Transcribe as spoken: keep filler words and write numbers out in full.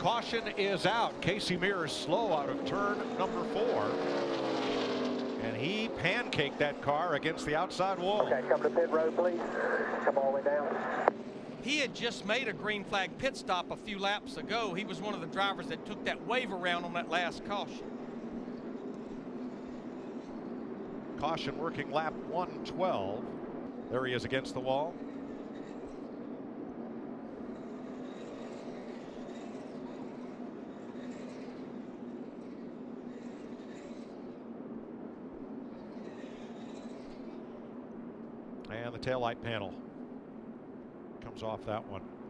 caution is out. Casey Mears slow out of turn number four. And he pancaked that car against the outside wall. Okay, come to pit road, please. Come all the way down. He had just made a green flag pit stop a few laps ago. He was one of the drivers that took that wave around on that last caution. Caution working lap one twelve. There he is against the wall. And the taillight panel comes off that one.